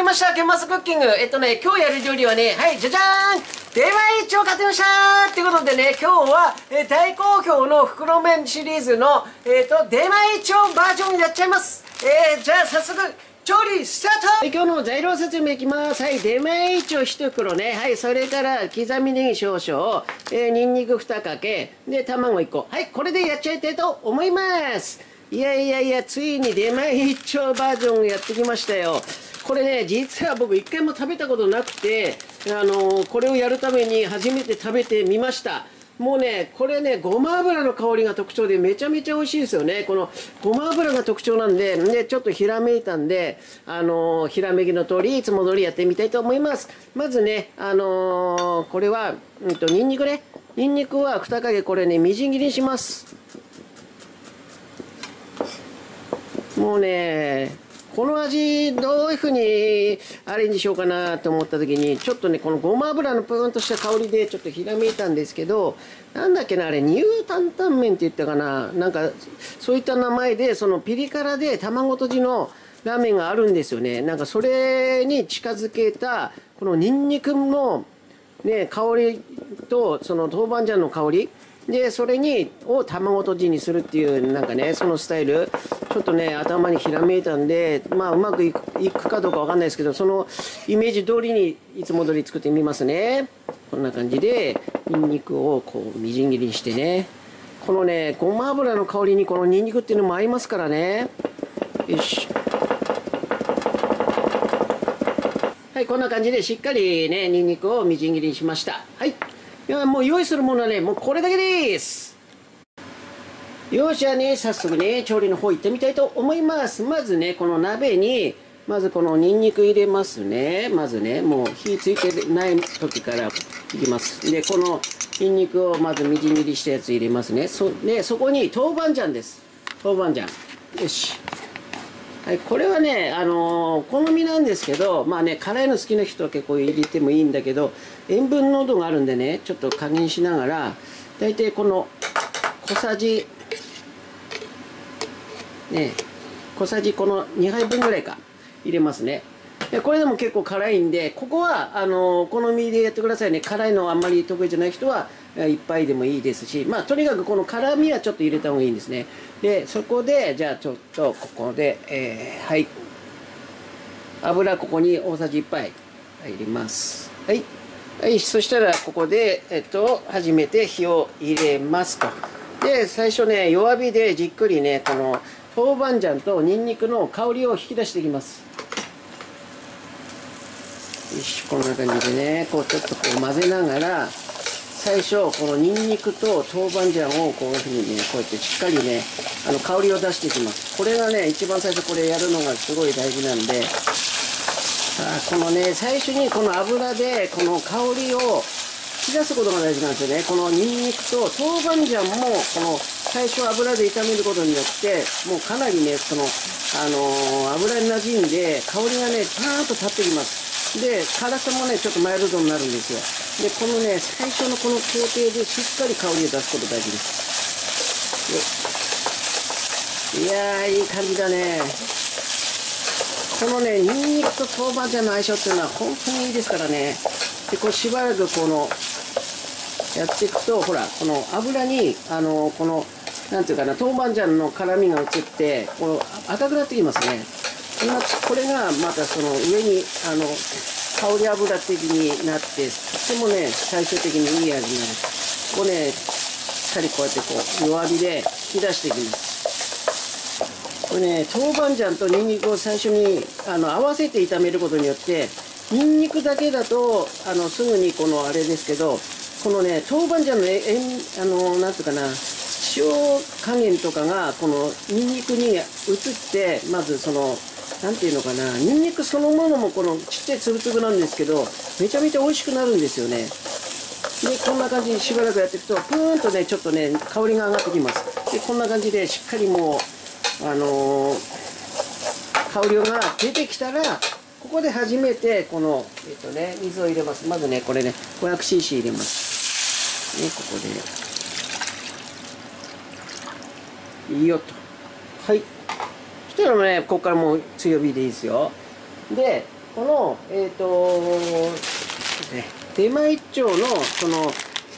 ました。ケンマスクッキング。今日やる料理はね、はい、じゃじゃーん、出前一丁買ってましたーってことでね、今日は、大好評の袋麺シリーズの、出前一丁バージョンやっちゃいます。じゃあ早速、調理スタート。はい、今日の材料説明いきます。はい、出前一丁1袋ね。はい、それから刻みネギ少々、ニンニク2かけ、で、卵1個。はい、これでやっちゃいたいと思います。いやいやいや、ついに出前一丁バージョンやってきましたよ。これね、実は僕一回も食べたことなくて、これをやるために初めて食べてみました。もうね、これね、ごま油の香りが特徴でめちゃめちゃ美味しいですよね。このごま油が特徴なんで、ね、ちょっとひらめいたんで、ひらめきの通り、いつも通りやってみたいと思います。まずね、これは、ニンニクね。ニンニクは2かけ、これね、みじん切りにします。もうね、この味どういう風にアレンジしようかなと思った時にちょっとねこのごま油のプーンとした香りでちょっとひらめいたんですけど、なんだっけな、あれニュータンタン麺って言ったかな、なんかそういった名前でそのピリ辛で卵とじのラーメンがあるんですよね。なんかそれに近づけたこのニンニクのね香りとその豆板醤の香りで、それを卵とじにするっていう、なんかね、そのスタイル、ちょっとね、頭にひらめいたんで、まあ、うまくいくかどうかわかんないですけど、そのイメージ通りに、いつも通り作ってみますね。こんな感じで、ニンニクをこう、みじん切りにしてね。このね、ごま油の香りにこのニンニクっていうのも合いますからね。よし。はい、こんな感じでしっかりね、ニンニクをみじん切りにしました。はい。いや、もう用意するものはね、もうこれだけです。よし、じゃあね、早速ね、調理の方行ってみたいと思います。まずね、この鍋に、まずこのニンニク入れますね。まずね、もう火ついてない時からいきます。で、このニンニクをまずみじん切りしたやつ入れますね。で、そこに豆板醤です。豆板醤。よし。はい、これはね、好みなんですけど、まあね、辛いの好きな人は結構入れてもいいんだけど、塩分濃度があるんでね、ちょっと加減しながら、大体この小さじ、ね、小さじこの2杯分ぐらいか入れますね。でこれでも結構辛いんで、ここは好みでやってくださいね。辛いのあんまり得意じゃない人は1杯でもいいですし、まあとにかくこの辛みはちょっと入れた方がいいんですね。でそこでじゃあちょっとここで、はい、油ここに大さじ1杯入れます。はい、はい、そしたらここで初めて火を入れますと。で最初ね、弱火でじっくりね、この豆板醤とニンニクの香りを引き出していきます。よし、こんな感じでね、こうちょっとこう混ぜながら、最初このニンニクと豆板醤をこういうふうにね、こうやってしっかりね、香りを出していきます。これがね、一番最初これやるのがすごい大事なんで、このね、最初にこの油でこの香りを引き出すことが大事なんですよね。このニンニクと豆板醤もこの最初油で炒めることによってもうかなりね、その油に馴染んで香りがねパーンと立ってきます。で辛さもねちょっとマイルドになるんですよ。でこのね最初のこの工程でしっかり香りを出すこと大事です。いやー、いい感じだね。このねニンニクと豆板醤の相性っていうのは本当にいいですからね。でこれしばらくこのやっていくと、ほらこの油にこのなんていうかな、豆板醤の辛みが移ってこの赤くなってきますね。これがまたその上に香り油的になって、とてもね最終的にいい味になる。ここねしっかりこうやってこう弱火で引き出していきます。これね、豆板醤とニンニクを最初に合わせて炒めることによって、ニンニクだけだとすぐにこのあれですけど、このね豆板醤のなんていうかな、塩加減とかがこのニンニクに移って、まずそのなんていうのかな、ニンニクそのものもこのちっちゃいつぶつぶなんですけど、めちゃめちゃ美味しくなるんですよね。でこんな感じにしばらくやっていくと、プーンとねちょっとね香りが上がってきます。でこんな感じでしっかりもう香りが出てきたら、ここで初めてこの水を入れます。まずねこれね 500cc 入れますね。ここでいいよと。はい、そしたらねここからもう強火でいいですよ。でこの出前一丁のその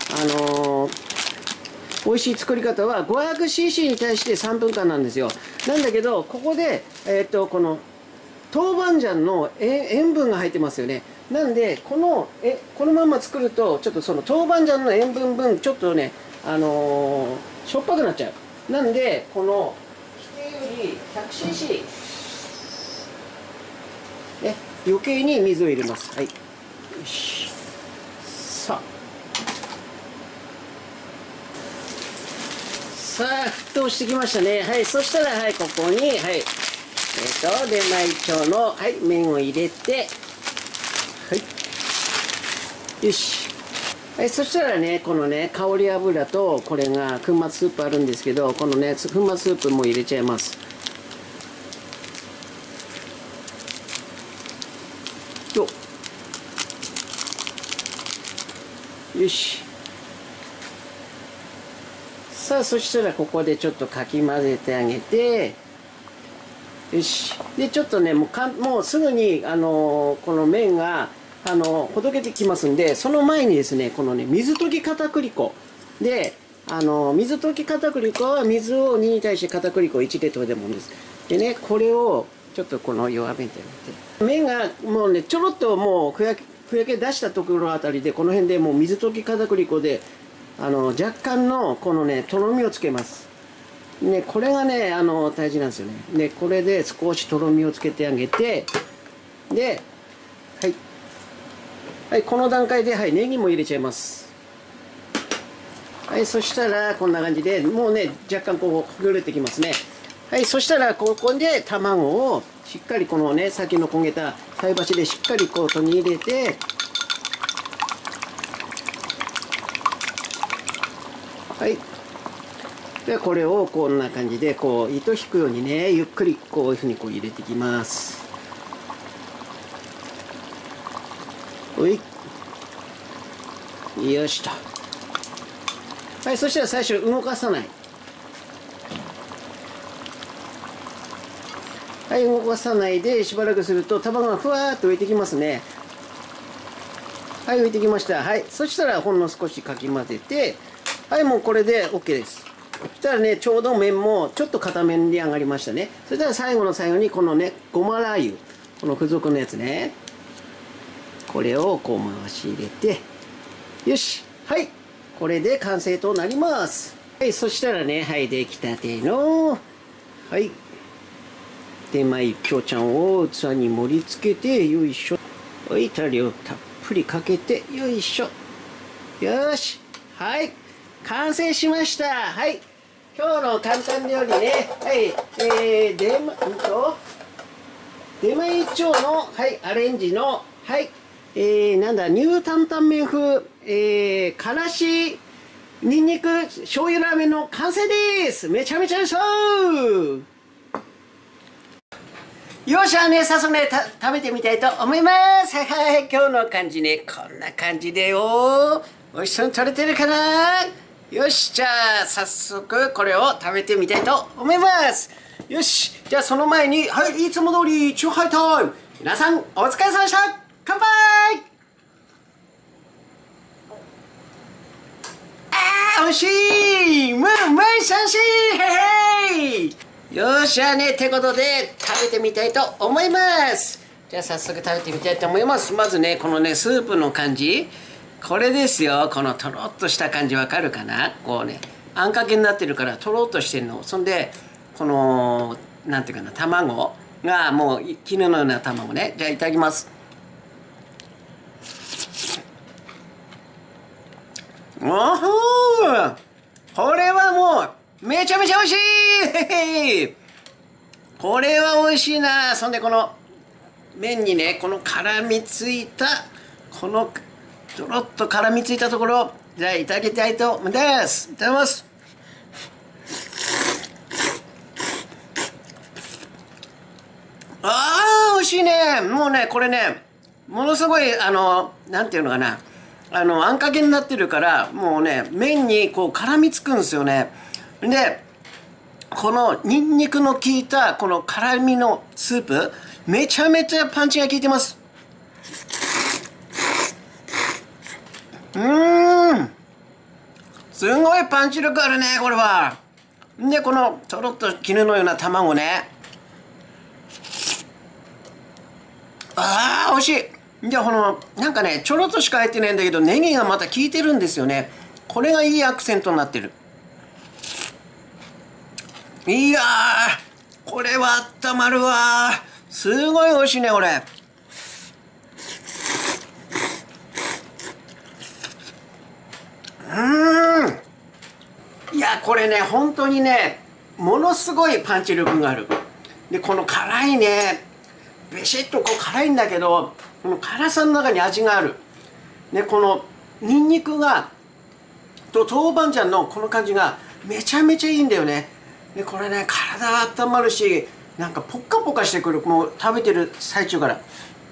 美味しい作り方は 500cc に対して3分間なんですよ。なんだけどここでこの豆板醤の塩分が入ってますよね。なんでこのまま作るとちょっとその豆板醤の塩分分ちょっとねしょっぱくなっちゃう。なんでこの規定より 100cc ね、余計に水を入れます。はい、よし。さあ沸騰してきましたね。はい、そしたらはいここにはい出前一丁のはい麺を入れて、はいよし。はい、そしたらねこのね香り油とこれが粉末スープあるんですけど、このね粉末スープも入れちゃいます。よし。さあそしたらここでちょっとかき混ぜてあげて、よし。でちょっとねもうすぐにこの麺がほどけてきますんで、その前にですねこのね水溶き片栗粉で水溶き片栗粉は水を2に対して片栗粉1で取れたものです。でねこれをちょっとこの弱めてあげて、麺がもうねちょろっともうふやけ出したところあたりでこの辺でもう水溶き片栗粉で若干のこのねとろみをつけます。ねこれがね大事なんですよね。でこれで少しとろみをつけてあげて、ではい、この段階ではいネギも入れちゃいます。はい、そしたらこんな感じでもうね若干こうほぐれてきますね。はい、そしたらここで卵をしっかりこのねさっきの焦げた菜箸でしっかりこうとに入れて、はい、でこれをこんな感じでこう糸引くようにねゆっくりこういうふうにこう入れていきます。おい、よしと。はい、そしたら最初動かさない。はい、動かさないでしばらくすると卵がふわーっと浮いてきますね。はい、浮いてきました。はい、そしたらほんの少しかき混ぜて、はい、もうこれで OK です。そしたらねちょうど麺もちょっと硬めに上がりましたね。そしたら最後の最後にこのねごまラー油、この付属のやつね、これをこう回し入れて、よし、はい、これで完成となります。はい、そしたらね、はい、出来たてのはい出前一丁ちゃんを器に盛り付けて、よいしょ。はい、タレをたっぷりかけて、よいしょ。よし、はい、完成しました。はい、今日の簡単料理ね、はい、出前一丁の、はい、アレンジの、はい、なんだ、ニュータンタン麺風、からし、ニンニク、醤油ラーメンの完成です。めちゃめちゃそうよっしゃね、早速ね、食べてみたいと思います。はいはい、今日の感じね、こんな感じでよ。美味しそうに取れてるかな。よし、じゃあ、早速これを食べてみたいと思います。よし、じゃあその前に、はい、いつも通り、チューハイタイム。皆さん、お疲れ様でした。乾杯。美味しい。うまいしゃんしい。へへい。よっしゃね、ってことで食べてみたいと思います。じゃあ早速食べてみたいと思います。まずね、このね、スープの感じ。これですよ。このとろっとした感じわかるかな。こうね、あんかけになってるからとろっとしてるの。そんで、この、なんていうかな、卵がもう絹のような卵ね。じゃあいただきます。おほー、これはもうめちゃめちゃ美味しいこれは美味しいな。そんでこの麺にねこの絡みついたこのとろっと絡みついたところ、じゃあいただきたいと思います。いただきます。あー美味しいね。もうねこれねものすごいなんていうのかな、あんかけになってるからもうね麺にこう絡みつくんですよね。でこのニンニクの効いたこの辛みのスープめちゃめちゃパンチが効いてます。 すごいパンチ力あるね、これは。で、このとろっと絹のような卵ね。ああ、美味しい。じゃあ、この、なんかね、ちょろっとしか入ってないんだけど、ネギがまた効いてるんですよね。これがいいアクセントになってる。いやー、これは温まるわー。すごい美味しいね、これ。いや、これね、本当にね、ものすごいパンチ力がある。で、この辛いね、べしっとこう辛いんだけど、この辛さの中に味がある。で、このニンニクが、と豆板醤のこの感じがめちゃめちゃいいんだよね。で、これね、体温まるし、なんかポッカポカしてくる。もう食べてる最中から。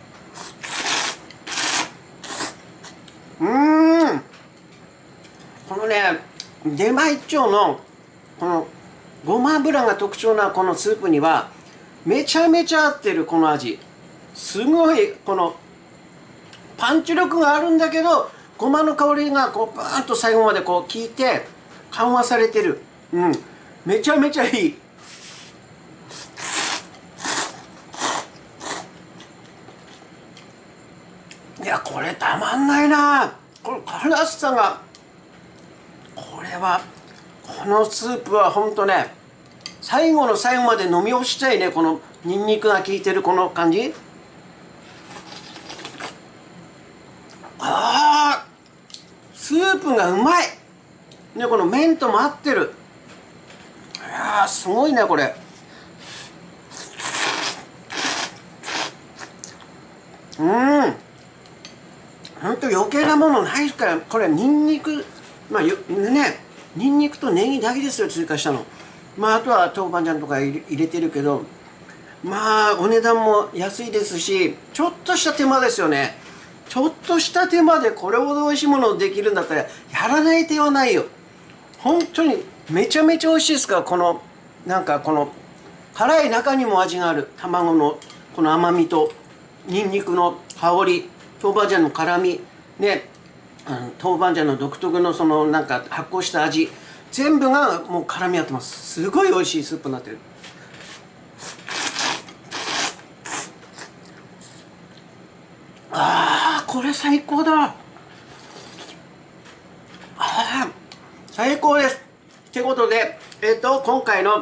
このね、出前一丁のこのごま油が特徴なこのスープにはめちゃめちゃ合ってる。この味すごい、このパンチ力があるんだけど、ごまの香りがこうバーンと最後までこう効いて緩和されてる。めちゃめちゃいい。いや、これたまんないな。この辛さが、これはこのスープはほんとね、最後の最後まで飲み干したいね。このニンニクが効いてるこの感じ。スープがうまいね。この麺とも合ってる。いやー、すごいねこれ。ほんと余計なものないから。これニンニク、まあね、ニンニクとネギだけですよ、追加したの。まああとは豆板醤とか入れてるけど、まあお値段も安いですし、ちょっとした手間ですよね。ちょっとした手間でこれほど美味しいものできるんだったらやらない手はないよ。本当にめちゃめちゃ美味しいですから。このなんかこの辛い中にも味がある卵のこの甘みとニンニクの香り、豆板醤の辛みね、豆板醤の独特のそのなんか発酵した味、全部がもう絡み合ってます。すごい美味しいスープになってる。これ最高だ。最高です。ってことで、今回の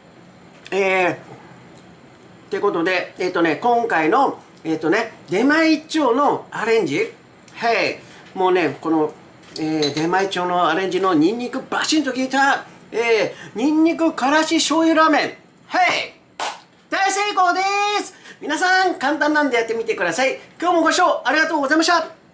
今回の出前一丁のアレンジ、もうね、この、出前一丁のアレンジのニンニクバシンと効いた、ニンニクからし醤油ラーメン、大成功です。皆さん簡単なんでやってみてください。今日もご視聴ありがとうございました。